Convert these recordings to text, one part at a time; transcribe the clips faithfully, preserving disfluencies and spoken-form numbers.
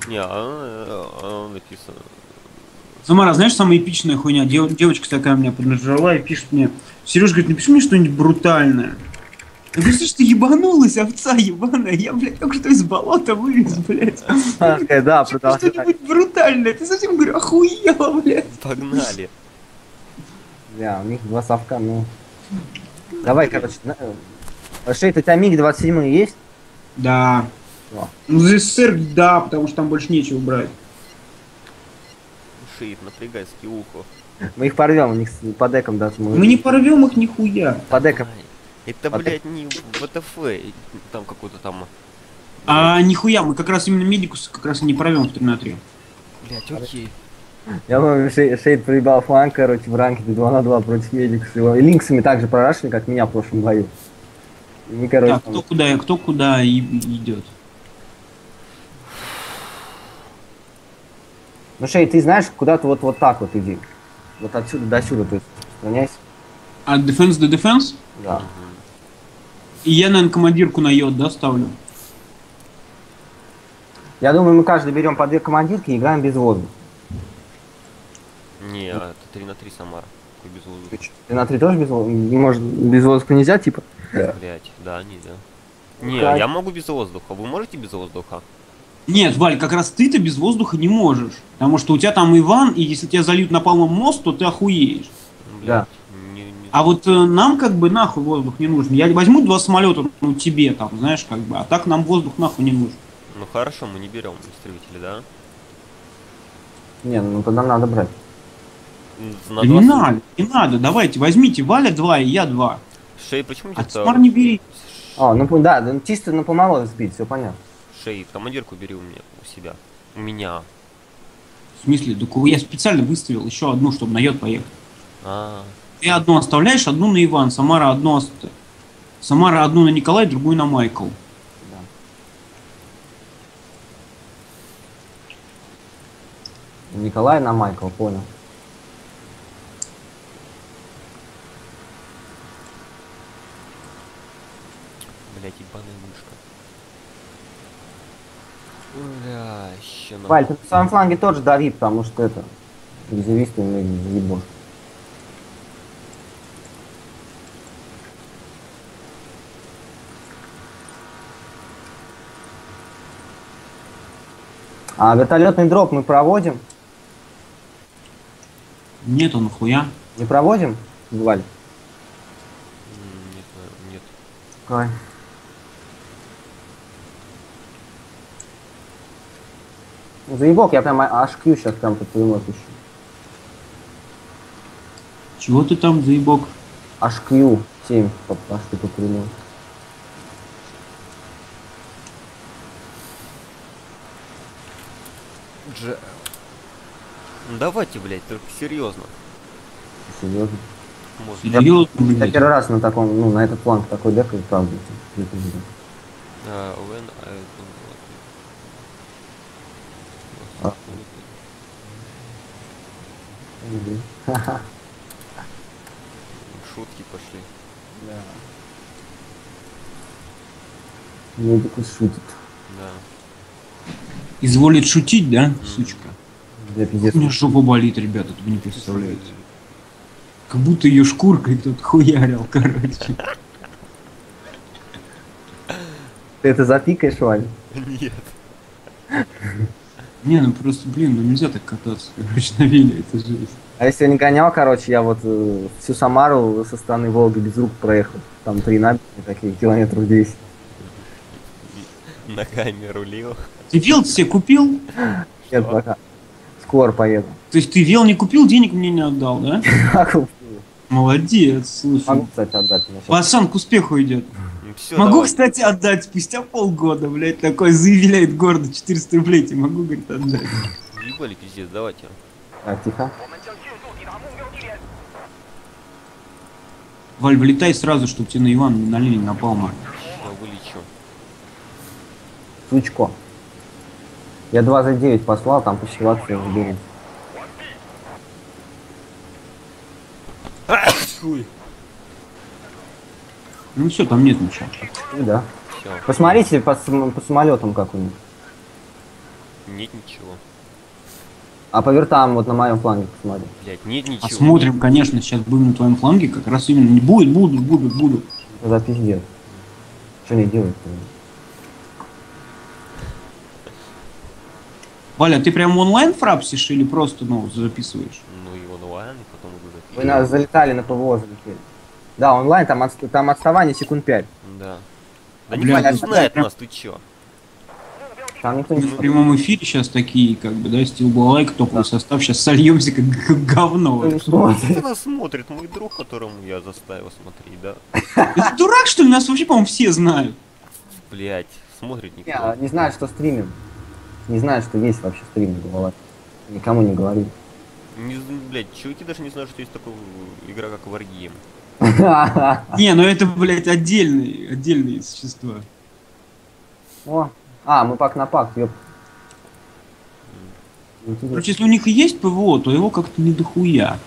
Не, а, а, а, написано. Самара, знаешь, самая эпичная хуйня? Дев- девочка такая меня поднажала и пишет мне: Сереж, говорит, напиши мне что-нибудь брутальное. Я говорю, слышь, ты ебанулась, овца ебаная, я, блядь, только что из болота вылез, блядь. Ага, Напиши Да, мне продолжай. что-нибудь брутальное, ты совсем, говорю, охуела, блядь. погнали. Да, у них два совка, ну. Давай, короче, на- э, Шейд, у тебя миг двадцать семь есть? Да. О. Ну, за СССР, да, потому что там больше нечего брать. Шеет, напрягай скиллуху. Мы их порвем, у них с- по декам даже мы. Мы не порвем их нихуя. По декам. Ай, это, А ты- блядь, не ВТФ, и там какой-то там... А нихуя, мы как раз именно медикус как раз и не порвем в три на три. Блядь, окей. Я помню, Шей- Шейд проебал фланг, короче, в ранке два на два против медикс. Его. И линксами также прорашили, как меня в прошлом бою. И мы, короче, Так, там- кто куда, кто куда и, и идет. Ну, Шейд, ты знаешь, куда-то вот, вот так вот иди. Вот отсюда до сюда, то есть, распространяйся. А defense до defense? Да. И я, наверное, командирку на йод, да, ставлю? Я думаю, мы каждый берем по две командирки и играем без воздуха. Не, а это три на три Самара. Какой без воздуха. Ты на три тоже без воздуха? Может, без воздуха нельзя, типа? Блядь, да, нельзя. Не, Как? я могу без воздуха. Вы можете без воздуха? Нет, Валь, как раз ты-то без воздуха не можешь. Потому что у тебя там Иван, и если тебя зальют напалмом мост, то ты охуеешь. Блядь, не, не... А вот э, нам как бы нахуй воздух не нужен. Я возьму два самолета, ну тебе там, знаешь, как бы, а так нам воздух нахуй не нужен. Ну хорошо, мы не берем истребители, да? Не, ну тогда надо брать. На Да два не с- надо, не надо, давайте, возьмите, Валя два и я два. Шей, почему А где-то... Самар не бери. А, ну пу- да, да, чисто на помолот сбить, все понятно. Шей, командирку бери у меня, у себя. У меня. В смысле, так я специально выставил еще одну, чтобы на йод поехать. А, Ты одну оставляешь, одну на Иван, Самара одну ост... Самара одну на Николай, другую на Майкл. Да. Николай на Майкл, понял. блядь, ебаная мышка. Бля, еще на... Валь, ты на своем фланге тоже дави, потому что это... Резервисты мы заебошь. А вертолетный дроп мы проводим? Нет, он нахуя. Не проводим, Валь? М, Не знаю, нет. Ой. Ну, заебок, я прям аж кью сейчас прям под пулемет ищу. Чего ты там, заебок? Аж кью семь под аж ты под пулемет. Дж... Ну давайте, блядь, только серьезно. Серьезно. Может. Серьезно, Я блядь. первый раз на таком, ну, на этот фланг такой декаю, правда. А, when I А. Ха-ха. Шутки пошли. Да. Медикус шутит. Да. Изволит шутить, да, сучка? Да, пиздец. У меня жопа болит, ребята, вы не представляете. Как будто ее шкуркой тут хуярил, короче. Ты это запикаешь, Вань? Нет. Не, ну просто, блин, ну нельзя так кататься, короче, на веле, это жесть. А если я не гонял, короче, я вот э, всю Самару со стороны Волги без рук проехал. Там три набережные такие, километров десять. Ногами рулил. Ты вел себе купил? Нет, пока. Скоро поеду. То есть ты вел не купил, денег мне не отдал, да? Могу, Молодец, слушай. кстати, отдать. мне щас. Пацан к успеху идет. Ну, всё, Могу, давай. кстати, отдать спустя полгода, блядь, такой заявляет гордо четыреста рублей, тебе могу, говорит, отдать. Ебали, пиздец, давайте. Так, тихо. Валь, вылетай сразу, чтобы тебе на Ивана не налили на палма. Ща вылечу. Сучко. Я два за девять послал, там по ситуации разберем. Хуй. Ну все, там нет ничего. Ну да. Все. Посмотрите по, сам- по самолетам как у них. Нет ничего. А по вертам вот на моем фланге посмотри. Блять, нет ничего. Посмотрим, конечно, сейчас будем на твоем фланге, как раз именно. Не будет, будут, будут, будут. За пиздец. Что они делают-то? Валя, ты прям онлайн фрапсишь или просто, ну, записываешь? Ну и онлайн, и потом уже Вы на, залетали на ПВО, залетели. Да, онлайн, там, отст- там отставание секунд пять. Да. Да Бля, никто не это знает прям- нас, ты чё? Там никто не В смотрит. прямом эфире сейчас такие, как бы, да, Steel Lake, топовый состав, сейчас сольемся как, как говно. Никто не смотрит. Кто нас смотрит? Мой друг, которому я заставил смотреть, да? Ты дурак, что ли? Нас вообще, по-моему, все знают. Блять, смотрит Не, никто. не знаю, что стримим. Не знаю, что есть вообще стриминг голова. Никому не говорю. Не, блять, чуваки даже не знают, что есть такая игра, как Wargame. Не, ну это, блядь, отдельные, отдельные существа. О, а, мы пак на пак, ёп. Интересно. Короче, если у них и есть ПВО, то его как-то не дохуя.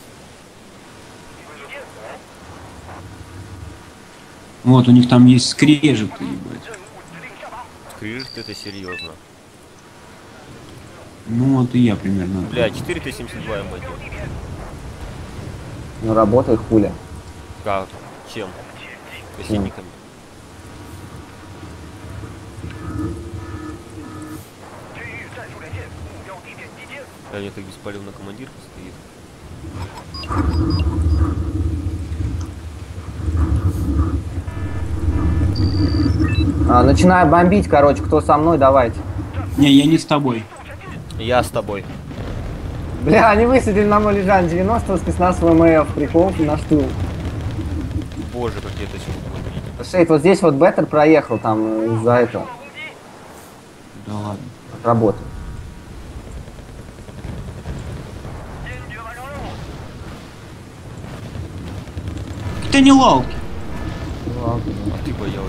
Вот, у них там есть скрежеты, ебать. Скрижет это серьезно. Ну вот и я примерно. Бля, четыре Т семьдесят два МБ. Ну работает хуля. Как? Чем? Посильниками. А нет, так беспалевно командирка стоит. А, начинаю бомбить, короче, кто со мной, давайте. Не, я не с тобой. Я с тобой. Бля, они высадили на мой лежан девяносто с пятнадцатого МФ, прикол на штурм. Боже, как я это сегодня. Шейд, вот здесь вот Беттер проехал там э, из-за этого. Да ладно. Работы. Это не лалки. Ну, ладно. А ты боялась.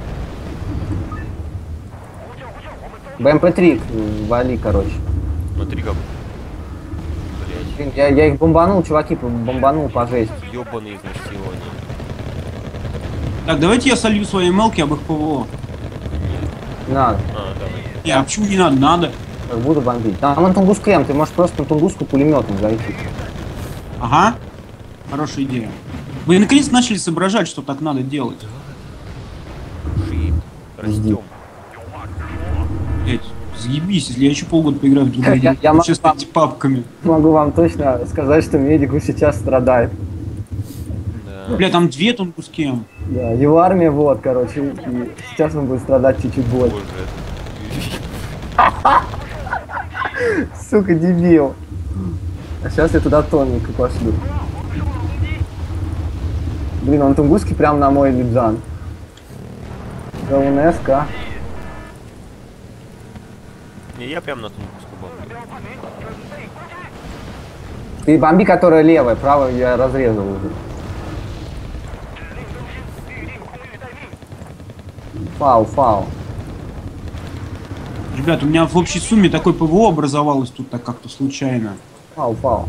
БМП три вали, короче. Смотри как. Блять. Я, я их бомбанул, чуваки, бомбанул по жесть. Ёбаные изнасилования. Так, давайте я солью свои мелки об их ПВО. Не надо, А, давай. Не, а почему не надо? Надо. как буду бомбить. Там на Тунгус Крем, ты можешь просто на Тунгуску пулеметом зайти. Ага. Хорошая идея. Вы наконец начали соображать, что так надо делать. Шиит. Растем. Блять, заебись, если я еще полгода поиграю в другую Я- игру, я буду могу сейчас вам- стать папками. Могу вам точно сказать, что медику сейчас страдает. Да. Бля, там две тунгуски. Да, его армия вот, короче, и сейчас он будет страдать чуть-чуть больше. Боже. Сука, дебил. А сейчас я туда тоненько пошлю. Блин, он Тунгусский прям на мой лиджан. ГУНСК. Не, я прям на Тунгуску бомблю. Ты бомби, которая левая, правая я разрезал уже. Фау, фау. Ребят, у меня в общей сумме такой ПВО образовалось тут так как-то случайно. Фау, фау.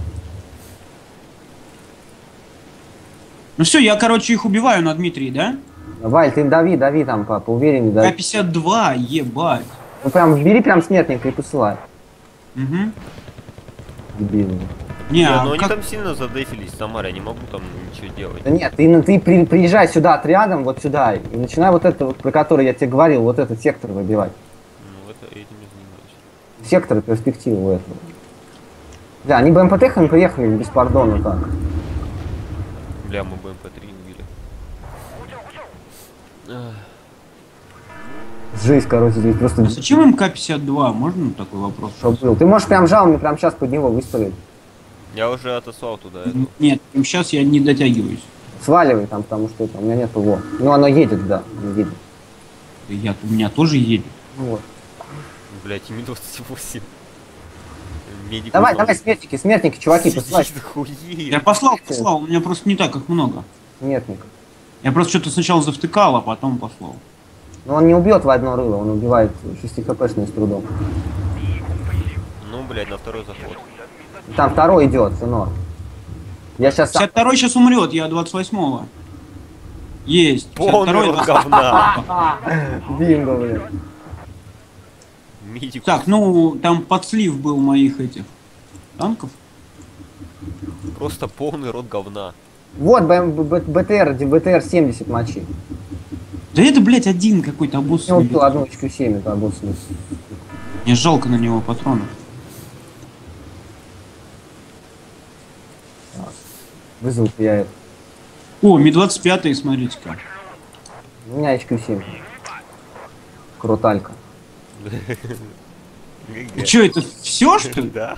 Ну все, я, короче, их убиваю на Дмитрии, да? Валь, ты дави, дави там, по, поувереннее К дави. пятьдесят два, ебать. Ну прям бери прям смертника и посылай. Угу. Дебил. Не, Не, а ну они как- там сильно задефились, Самара, я не могу там ничего делать. Да нет, ты, ну, ты при- приезжай сюда отрядом, вот сюда, и начинай вот это, вот, про который я тебе говорил, вот этот сектор выбивать. Ну это этим не занимаюсь. Сектор перспективы у этого. Да, они бэ эм пэ тэхами приехали беспардонно так. Бля, мы бэ эм пэ три убили. Ах, Жесть, короче, здесь просто А зачем им К пятьдесят два? Можно такой вопрос? что был. Ты можешь прям жалами прям сейчас под него выстрелить. Я уже отослал туда эту. Нет, сейчас я не дотягиваюсь. Сваливай там, потому что это, у меня нет ПВО. Ну оно едет, да, оно едет. Я, у меня тоже едет. Вот. Блять, ми двадцать восемь. Медик Давай, ушел. давай, смертники, смертники, чуваки, посылай. Сидит, хуеет. Я послал, послал, у меня просто не так их много. Смертник. Я просто что-то сначала завтыкал, а потом послал. Но он не убьет в одно рыло, он убивает шесть хпшный с трудом. Ну, блять, на второй заход. Там второй идет, сынок. Я сейчас сам... пятьдесят второй сейчас умрет, я двадцать восьмого. Есть. Полный пятьдесят второй рот говна. Бинго, блин. Медик. Так, ну, там подслив был моих этих танков. Просто полный рот говна. Вот БМ, Б- БТР, БТР семьдесят мочи. Да это, блядь, один какой-то Я обоссанный. убил одну очку семь, это обоссанный. Мне жалко на него патронов. Вызову я это. О, Ми двадцать пять, смотрите-ка. У меня очку семь. Круталька. И что, это все, что ли? Да.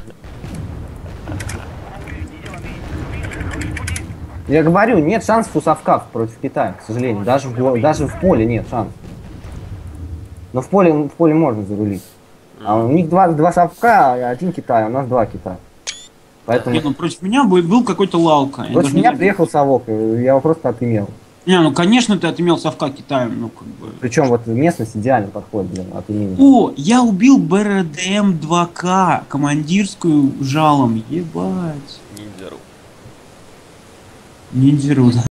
Я говорю, нет шансов у совков против Китая, к сожалению. Даже в, го- даже в поле нет шансов. Но в поле, в поле можно зарулить. А у них два, два совка, а один Китай, а у нас два Китая. Поэтому Не, ну против меня был, был какой-то лалка. Я против даже не меня знаю. приехал совок, и я его просто отымел. Не, ну конечно ты отымел совка Китаем, ну как бы. Причем вот местность идеально подходит, блин, от имени. О, я убил БРДМ два К, командирскую жалом, ебать. Ниндзяру. Ниндзяру, да.